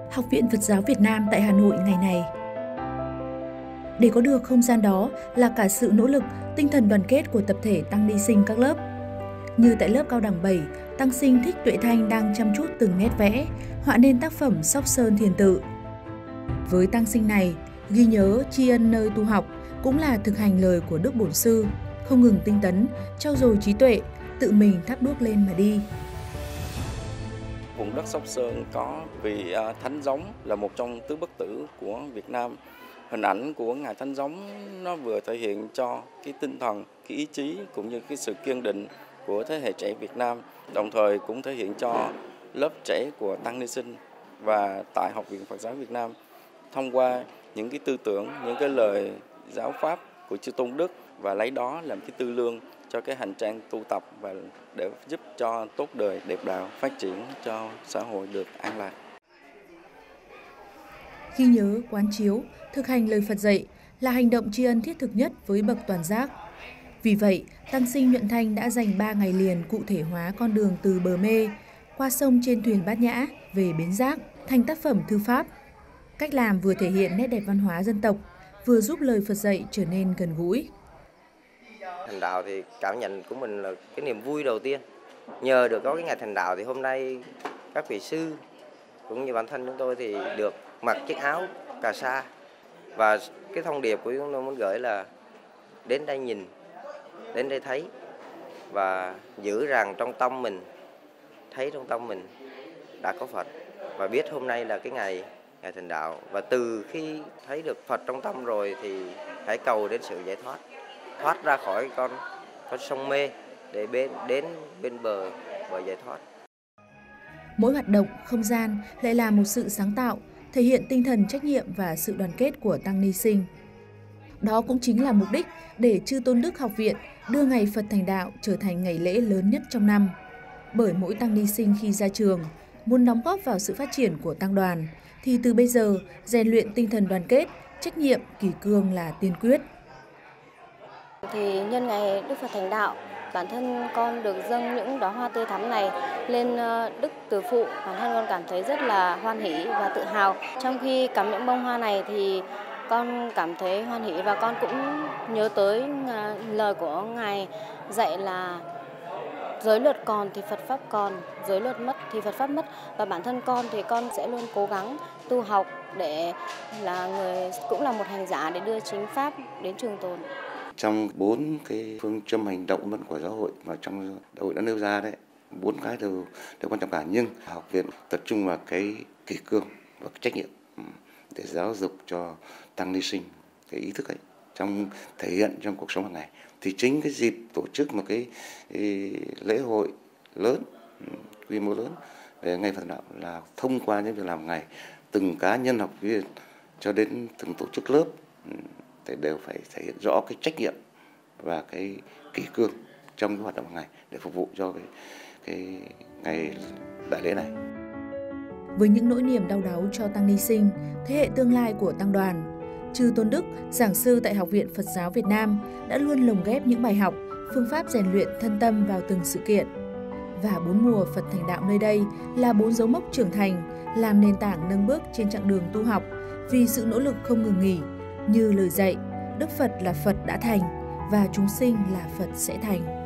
Học viện Phật giáo Việt Nam tại Hà Nội ngày này. Để có được không gian đó là cả sự nỗ lực, tinh thần đoàn kết của tập thể tăng ni sinh các lớp. Như tại lớp cao đẳng 7, tăng sinh Thích Tuệ Thanh đang chăm chút từng nét vẽ, họa nên tác phẩm Sóc Sơn Thiền Tự. Với tăng sinh này, ghi nhớ tri ân nơi tu học cũng là thực hành lời của Đức Bổn Sư, không ngừng tinh tấn, trau dồi trí tuệ, tự mình thắp đuốc lên mà đi. Vùng đất Sóc Sơn có vị Thánh Giống là một trong tứ bất tử của Việt Nam. Hình ảnh của Ngài Thánh Giống nó vừa thể hiện cho cái tinh thần, cái ý chí cũng như cái sự kiên định của thế hệ trẻ Việt Nam, đồng thời cũng thể hiện cho lớp trẻ của tăng ni sinh và tại Học viện Phật giáo Việt Nam thông qua những cái tư tưởng, những cái lời giáo pháp của chư Tôn Đức và lấy đó làm cái tư lương cho cái hành trang tu tập và để giúp cho tốt đời đẹp đạo, phát triển cho xã hội được an lạc. Ghi nhớ, quán chiếu, thực hành lời Phật dạy là hành động tri ân thiết thực nhất với bậc toàn giác. Vì vậy, tăng sinh Nhuận Thanh đã dành 3 ngày liền cụ thể hóa con đường từ bờ mê, qua sông trên thuyền Bát Nhã, về bến Giác, thành tác phẩm thư pháp. Cách làm vừa thể hiện nét đẹp văn hóa dân tộc, vừa giúp lời Phật dạy trở nên gần gũi. Thành đạo thì cảm nhận của mình là cái niềm vui đầu tiên. Nhờ được có cái ngày thành đạo thì hôm nay các vị sư cũng như bản thân chúng tôi thì được mặc chiếc áo cà sa. Và cái thông điệp của chúng tôi muốn gửi là đến đây nhìn, đến đây thấy và giữ rằng trong tâm mình, thấy trong tâm mình đã có Phật và biết hôm nay là cái ngày thành đạo. Và từ khi thấy được Phật trong tâm rồi thì hãy cầu đến sự giải thoát ra khỏi con sông mê để đến bên bờ giải thoát. Mỗi hoạt động, không gian lại là một sự sáng tạo, thể hiện tinh thần trách nhiệm và sự đoàn kết của tăng ni sinh. Đó cũng chính là mục đích để Chư Tôn Đức Học viện đưa ngày Phật thành đạo trở thành ngày lễ lớn nhất trong năm. Bởi mỗi tăng ni sinh khi ra trường muốn đóng góp vào sự phát triển của tăng đoàn thì từ bây giờ rèn luyện tinh thần đoàn kết, trách nhiệm, kỷ cương là tiên quyết. Thì nhân ngày Đức Phật thành đạo, bản thân con được dâng những đóa hoa tươi thắm này lên Đức Từ Phụ, bản thân con cảm thấy rất là hoan hỷ và tự hào. Trong khi cắm những bông hoa này thì con cảm thấy hoan hỷ và con cũng nhớ tới lời của Ngài dạy là giới luật còn thì Phật Pháp còn, giới luật mất thì Phật Pháp mất. Và bản thân con thì con sẽ luôn cố gắng tu học để cũng là một hành giả để đưa chính Pháp đến trường tồn. Trong 4 cái phương châm hành động của giáo hội mà trong giáo hội đã nêu ra đấy, 4 cái đều quan trọng cả, nhưng học viện tập trung vào cái kỷ cương và cái trách nhiệm để giáo dục cho tăng ni sinh cái ý thức ấy thể hiện trong cuộc sống hàng ngày. Thì chính cái dịp tổ chức một cái lễ hội lớn, quy mô lớn về ngày Phật đạo là thông qua những việc làm ngày từng cá nhân học viên cho đến từng tổ chức lớp thì đều phải thể hiện rõ cái trách nhiệm và cái kỷ cương trong cái hoạt động hàng ngày để phục vụ cho cái ngày đại lễ này. Với những nỗi niềm đau đáu cho tăng ni sinh, thế hệ tương lai của tăng đoàn, Chư Tôn Đức, giảng sư tại Học viện Phật giáo Việt Nam đã luôn lồng ghép những bài học, phương pháp rèn luyện thân tâm vào từng sự kiện. Và 4 mùa Phật thành đạo nơi đây là 4 dấu mốc trưởng thành, làm nền tảng nâng bước trên chặng đường tu học vì sự nỗ lực không ngừng nghỉ, như lời dạy, Đức Phật là Phật đã thành và chúng sinh là Phật sẽ thành.